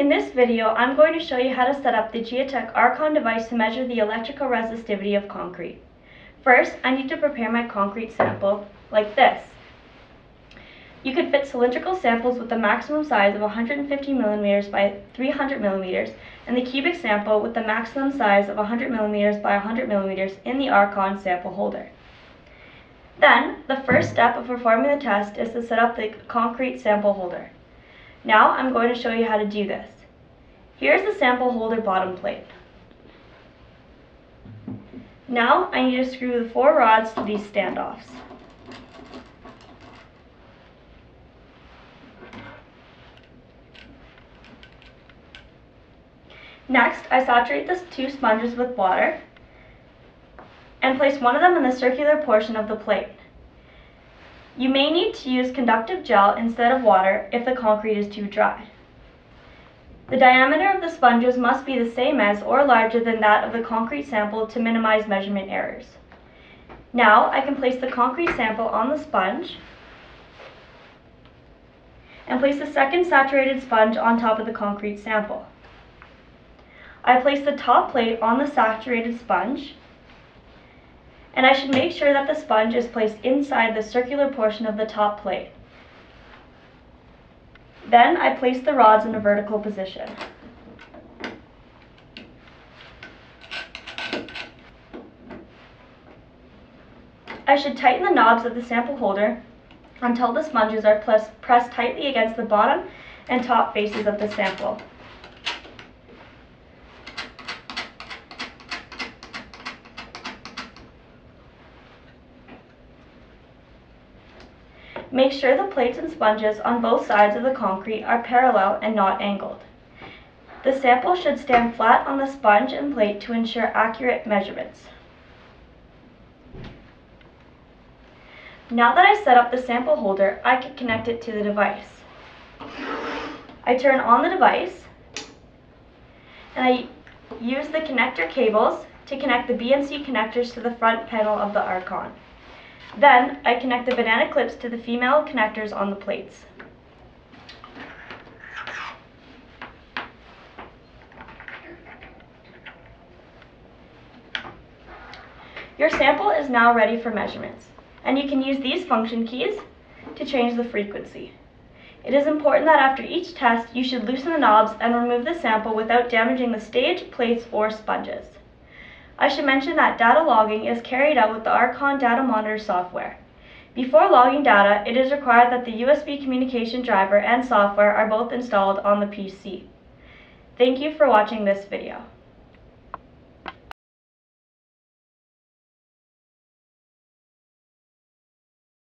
In this video, I'm going to show you how to set up the Giatec RCON device to measure the electrical resistivity of concrete. First, I need to prepare my concrete sample like this. You could fit cylindrical samples with the maximum size of 150 millimeters by 300 millimeters and the cubic sample with the maximum size of 100 millimeters by 100 millimeters in the Archon sample holder. Then, the first step of performing the test is to set up the concrete sample holder. Now I'm going to show you how to do this. Here's the sample holder bottom plate. Now I need to screw the 4 rods to these standoffs. Next, I saturate the 2 sponges with water and place one of them in the circular portion of the plate. You may need to use conductive gel instead of water if the concrete is too dry. The diameter of the sponges must be the same as or larger than that of the concrete sample to minimize measurement errors. Now I can place the concrete sample on the sponge and place the second saturated sponge on top of the concrete sample. I place the top plate on the saturated sponge, and I should make sure that the sponge is placed inside the circular portion of the top plate. Then I place the rods in a vertical position. I should tighten the knobs of the sample holder until the sponges are pressed tightly against the bottom and top faces of the sample. Make sure the plates and sponges on both sides of the concrete are parallel and not angled. The sample should stand flat on the sponge and plate to ensure accurate measurements. Now that I set up the sample holder, I can connect it to the device. I turn on the device and I use the connector cables to connect the B and C connectors to the front panel of the Archon. Then, I connect the banana clips to the female connectors on the plates. Your sample is now ready for measurements, and you can use these function keys to change the frequency. It is important that after each test, you should loosen the knobs and remove the sample without damaging the stage, plates, or sponges. I should mention that data logging is carried out with the Archon data monitor software. Before logging data, it is required that the USB communication driver and software are both installed on the PC. Thank you for watching this video.